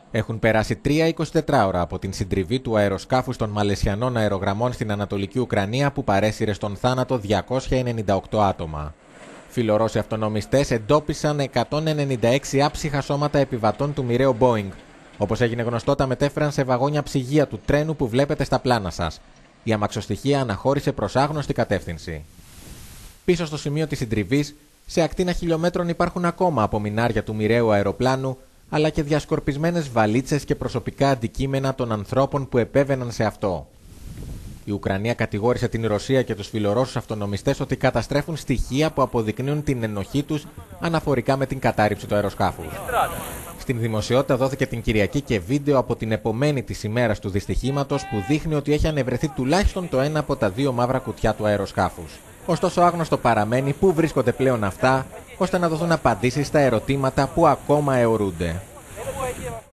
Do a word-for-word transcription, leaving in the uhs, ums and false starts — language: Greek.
Έχουν περάσει τρία εικοσιτέσσερις ώρα από την συντριβή του αεροσκάφους των Μαλαισιανών αερογραμμών στην Ανατολική Ουκρανία που παρέσυρε στον θάνατο διακόσια ενενήντα οκτώ άτομα. Φιλορώσοι αυτονομιστές εντόπισαν εκατόν ενενήντα έξι άψυχα σώματα επιβατών του μοιραίου Boeing. Όπως έγινε γνωστό, τα μετέφεραν σε βαγόνια ψυγεία του τρένου που βλέπετε στα πλάνα σας. Η αμαξοστοιχεία αναχώρησε προς άγνωστη κατεύθυνση. Πίσω στο σημείο της συντριβής, σε ακτίνα χιλιόμετρων υπάρχουν ακόμα απομεινάρια του μοιραίου αεροπλάνου, αλλά και διασκορπισμένες βαλίτσες και προσωπικά αντικείμενα των ανθρώπων που επέβαιναν σε αυτό. Η Ουκρανία κατηγόρησε την Ρωσία και τους φιλορώσους αυτονομιστές ότι καταστρέφουν στοιχεία που αποδεικνύουν την ενοχή τους αναφορικά με την κατάρριψη του αεροσκάφους. Στην δημοσιότητα δόθηκε την Κυριακή και βίντεο από την επομένη της ημέρας του δυστυχήματος που δείχνει ότι έχει ανεβρεθεί τουλάχιστον το ένα από τα δύο μαύρα κουτιά του αεροσκάφους. Ωστόσο, άγνωστο παραμένει πού βρίσκονται πλέον αυτά, ώστε να δοθούν απαντήσεις στα ερωτήματα που ακόμα αιωρούνται.